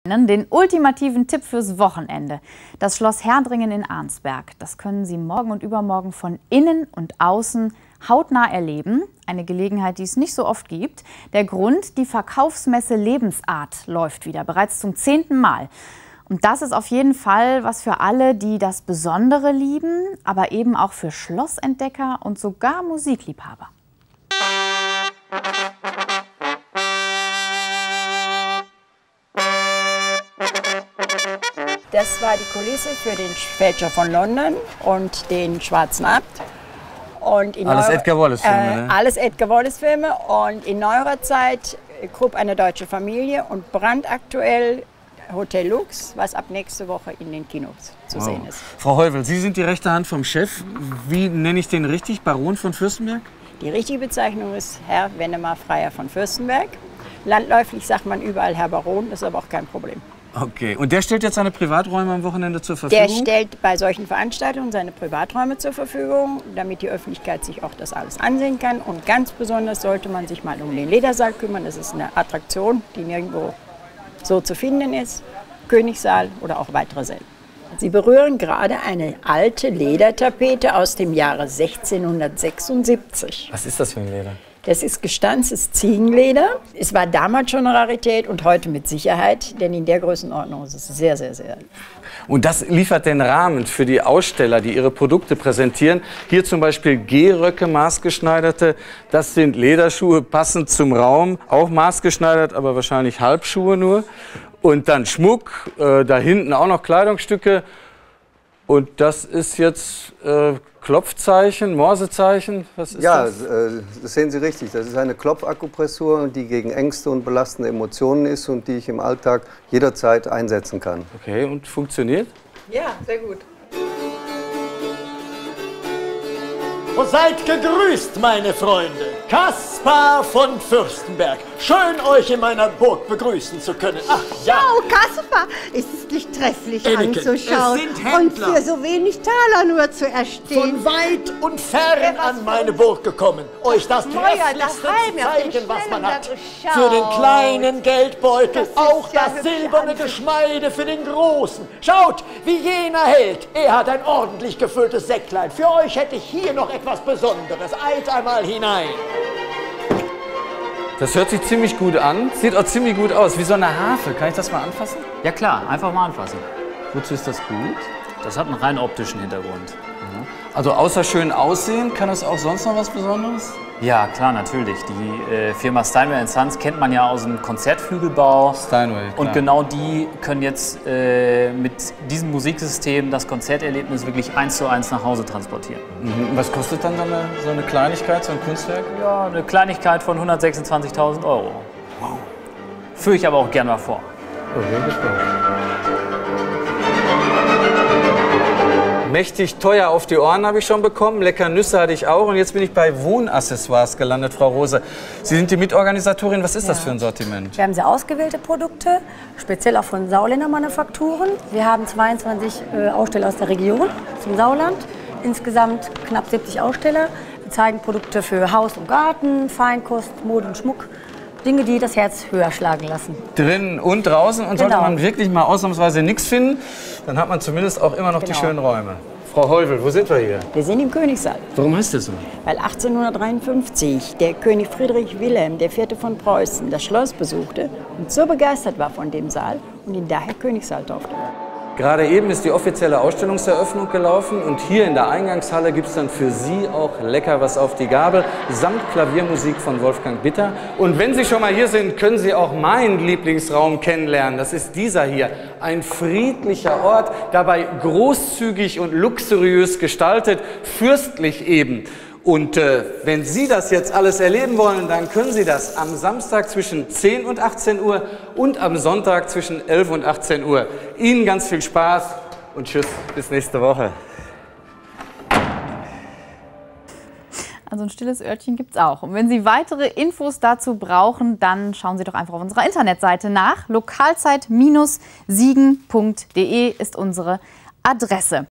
Den ultimativen Tipp fürs Wochenende. Das Schloss Herdringen in Arnsberg. Das können Sie morgen und übermorgen von innen und außen hautnah erleben. Eine Gelegenheit, die es nicht so oft gibt. Der Grund: die Verkaufsmesse Lebensart läuft wieder, bereits zum 10. Mal. Und das ist auf jeden Fall was für alle, die das Besondere lieben, aber eben auch für Schlossentdecker und sogar Musikliebhaber. Das war die Kulisse für den Fälscher von London und den Schwarzen Abt. Und alles Edgar Wallace-Filme, ne? Alles Edgar Wallace-Filme. Und in neuerer Zeit Krupp, eine deutsche Familie, und brandaktuell Hotel Lux, was ab nächste Woche in den Kinos zu sehen ist. Frau Heuvel, Sie sind die rechte Hand vom Chef. Wie nenne ich den richtig? Baron von Fürstenberg? Die richtige Bezeichnung ist Herr Wennemar Freier von Fürstenberg. Landläufig sagt man überall Herr Baron, das ist aber auch kein Problem. Okay, und der stellt jetzt seine Privaträume am Wochenende zur Verfügung? Der stellt bei solchen Veranstaltungen seine Privaträume zur Verfügung, damit die Öffentlichkeit sich auch das alles ansehen kann. Und ganz besonders sollte man sich mal um den Ledersaal kümmern. Das ist eine Attraktion, die nirgendwo so zu finden ist. Königssaal oder auch weitere Säle. Sie berühren gerade eine alte Ledertapete aus dem Jahre 1676. Was ist das für ein Leder? Das ist gestanztes Ziegenleder. Es war damals schon eine Rarität und heute mit Sicherheit, denn in der Größenordnung ist es sehr, sehr, sehr. Und das liefert den Rahmen für die Aussteller, die ihre Produkte präsentieren. Hier zum Beispiel Gehröcke, maßgeschneiderte. Das sind Lederschuhe, passend zum Raum, auch maßgeschneidert, aber wahrscheinlich Halbschuhe nur. Und dann Schmuck, da hinten auch noch Kleidungsstücke. Und das ist jetzt Klopfzeichen, Morsezeichen, was ist das? Ja, das sehen Sie richtig. Das ist eine Klopfakupressur, die gegen Ängste und belastende Emotionen ist und die ich im Alltag jederzeit einsetzen kann. Okay, und funktioniert? Ja, sehr gut. Und seid gegrüßt, meine Freunde. Kaspar von Fürstenberg. Schön, euch in meiner Burg begrüßen zu können. Ach ja. Schau, Kaspar, ist es nicht trefflich Enneken, anzuschauen es sind Händler. und für so wenig Taler nur zu erstehen. Von weit und fern an meine Burg gekommen, euch das Trefflichste zu zeigen, was man hat. Für den kleinen Geldbeutel, auch das silberne Geschmeide für den großen. Schaut, wie jener Held. Er hat ein ordentlich gefülltes Säcklein. Für euch hätte ich hier noch etwas Besonderes. Eilt einmal hinein. Das hört sich ziemlich gut an, sieht auch ziemlich gut aus, wie so eine Harfe. Kann ich das mal anfassen? Ja klar, einfach mal anfassen. Wozu ist das gut? Das hat einen rein optischen Hintergrund. Also außer schön aussehen, kann das auch sonst noch was Besonderes? Ja, klar, natürlich. Die Firma Steinway & Sons kennt man ja aus dem Konzertflügelbau. Steinway, klar. Und genau die können jetzt mit diesem Musiksystem das Konzerterlebnis wirklich 1:1 nach Hause transportieren. Mhm. Was kostet dann so eine Kleinigkeit, so ein Kunstwerk? Ja, eine Kleinigkeit von 126.000 €. Wow. Führe ich aber auch gern mal vor. Okay, gespannt. Mächtig teuer auf die Ohren habe ich schon bekommen, lecker Nüsse hatte ich auch und jetzt bin ich bei Wohnaccessoires gelandet, Frau Rose. Sie sind die Mitorganisatorin, was ist das für ein Sortiment? Wir haben sehr ausgewählte Produkte, speziell auch von Sauländer Manufakturen. Wir haben 22 Aussteller aus der Region zum Sauerland, insgesamt knapp 70 Aussteller. Wir zeigen Produkte für Haus und Garten, Feinkost, Mode und Schmuck. Dinge, die das Herz höher schlagen lassen. Drinnen und draußen. Und sollte man wirklich mal ausnahmsweise nichts finden, dann hat man zumindest auch immer noch die schönen Räume. Frau Heuvel, wo sind wir hier? Wir sind im Königssaal. Warum heißt das so? Weil 1853 der König Friedrich Wilhelm IV. Von Preußen das Schloss besuchte und so begeistert war von dem Saal und ihn daher Königssaal taufte. Gerade eben ist die offizielle Ausstellungseröffnung gelaufen und hier in der Eingangshalle gibt es dann für Sie auch lecker was auf die Gabel, samt Klaviermusik von Wolfgang Bitter. Und wenn Sie schon mal hier sind, können Sie auch meinen Lieblingsraum kennenlernen. Das ist dieser hier, ein friedlicher Ort, dabei großzügig und luxuriös gestaltet, fürstlich eben. Und wenn Sie das jetzt alles erleben wollen, dann können Sie das am Samstag zwischen 10 und 18 Uhr und am Sonntag zwischen 11 und 18 Uhr. Ihnen ganz viel Spaß und tschüss, bis nächste Woche. Also ein stilles Örtchen gibt es auch. Und wenn Sie weitere Infos dazu brauchen, dann schauen Sie doch einfach auf unserer Internetseite nach. Lokalzeit-siegen.de ist unsere Adresse.